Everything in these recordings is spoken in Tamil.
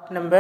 Number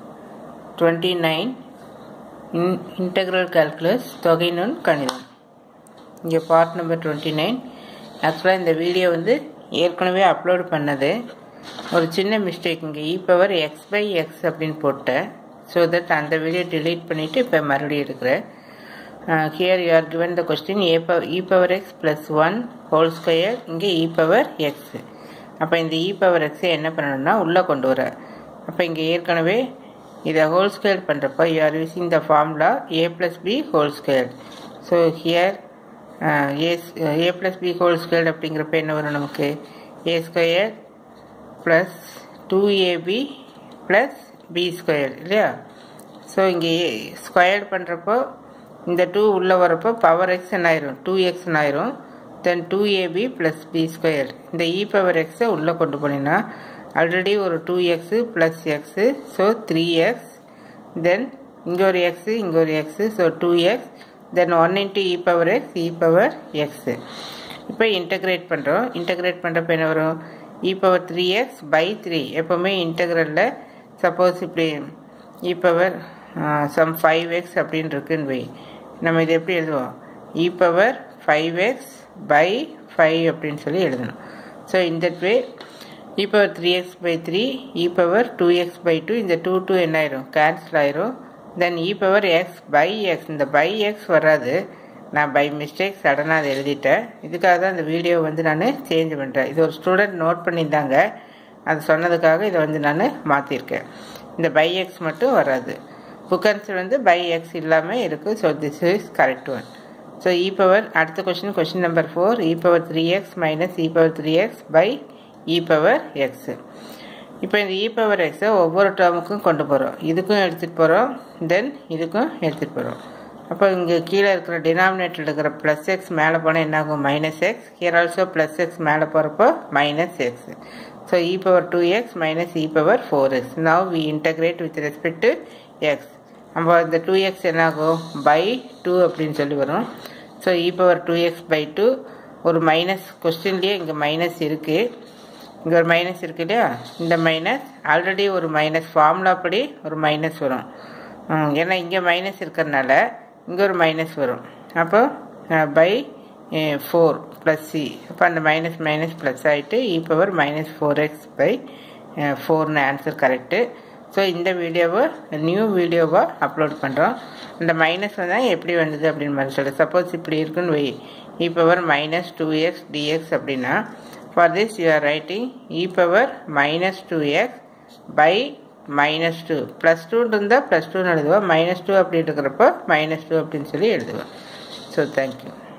29 Integral Calculus தொகைநுண் கணிதம். இங்கே part number 29. ஆக்சுவலாக இந்த வீடியோ ஏற்கனவே அப்லோட் பண்ணது. ஒரு சின்ன மிஸ்டேக் இங்கே e⁻x/x அப்படின்னு போட்டேன். ஸோ தட் அந்த வீடியோ delete பண்ணிவிட்டு இப்போ மறுபடியும் இருக்கிறேன். Here you are given the question e⁻x plus 1 whole square இங்கே e⁻x. அப்போ இந்த e⁻x என்ன பண்ணணும்னா உள்ளே கொண்டு வர. அப்போ இங்கே ஏற்கனவே இதை ஹோல் ஸ்கொயர் பண்ணுறப்போ you are using the formula a plus b whole square. So here a plus b whole square அப்படிங்கிறப்ப என்ன வரும் நமக்கு a square plus 2ab plus b square இல்லையா. ஸோ இங்கே ஸ்கொயர் பண்ணுறப்போ இந்த 2 உள்ளே வரப்போ பவர் x ஆயிரும் 2x ஆயிரும். Then 2ab plus b square. இந்த e⁻x உள்ளே கொண்டு போனீங்கன்னா ஆல்ரெடி ஒரு 2x plus x so 3x. தென் இங்கே ஒரு எக்ஸு இங்கே ஒரு எக்ஸு ஸோ 2x. தென் 1 into e⁻x. இப்போ இன்டகிரேட் பண்ணுறோம். இன்டகிரேட் பண்ணுறப்ப என்ன வரும் e⁻3x/3. எப்போவுமே இன்டகிரலில் சப்போஸ் இப்படி some 5x அப்படின்னு இருக்குன்னு வை. நம்ம இது எப்படி எழுதுவோம் e⁻5x/5 அப்படின்னு சொல்லி எழுதணும். ஸோ இந்த வே e⁻3x/3 e⁻2x/2 இந்த 2 என்ன ஆயிரும் கேன்சல் ஆயிரும். தென் e⁻x/x இந்த x வராது. நான் பை மிஸ்டேக் சடனாக அதை எழுதிட்டேன். இதுக்காக தான் இந்த வீடியோ நான் சேஞ்ச் பண்ணுறேன். இது ஒரு ஸ்டூடெண்ட் நோட் பண்ணியிருந்தாங்க, அது சொன்னதுக்காக இதை நான் மாற்றிருக்கேன். இந்த x மட்டும் வராது. புக் ஆன்சர் x இல்லாமல் இருக்குது. So this is correct one. So அடுத்த question number 4 e⁻3x minus e⁻3x/e⁻x. இப்போ இந்த e⁻x ஒவ்வொரு டேர்முக்கும் கொண்டு போகிறோம். இதுக்கும் எடுத்துகிட்டு போகிறோம், தென் இதுக்கும் எடுத்துகிட்டு போகிறோம். அப்போ இங்கே கீழே இருக்கிற டினாமினேட்டர் இருக்கிற ப்ளஸ் எக்ஸ் மேலே போனால் என்னாகும் -x. Here also plus x மேலே போகிறப்போ -x. So e⁻2x minus e⁻4x. Now we integrate with respect to x. நம்ம இந்த 2x என்னாகும் /2 அப்படின்னு சொல்லி வரும். ஸோ e⁻2x/2 ஒரு மைனஸ் கொஸ்டின்லேயே இங்கே மைனஸ் இருக்குது. இங்கே ஒரு மைனஸ் இருக்குது இல்லையா. இந்த மைனஸ் ஆல்ரெடி ஒரு மைனஸ் ஃபார்முலா படி ஒரு மைனஸ் வரும். ஏன்னா இங்கே மைனஸ் இருக்கிறதுனால இங்கே ஒரு மைனஸ் வரும். அப்போ /4 + c. அப்போ அந்த மைனஸ் மைனஸ் ப்ளஸ் ஆகிட்டு e⁻−4x/4ன்னு ஆன்சர் கரெக்டு. ஸோ இந்த வீடியோவை நியூ வீடியோவாக அப்லோட் பண்ணுறோம். இந்த மைனஸ் எப்படி வந்தது அப்படின்னு மாதிரி சொல்லு. சப்போஸ் இப்படி இருக்குன்னு வை e⁻−2x dx அப்படின்னா for this you are writing e⁻−2x/-2 +2 இருந்தால் +2ன்னு எழுதுவோம். -2 அப்படி இருக்கிறப்போ -2 அப்படின்னு சொல்லி எழுதுவோம். So thank you.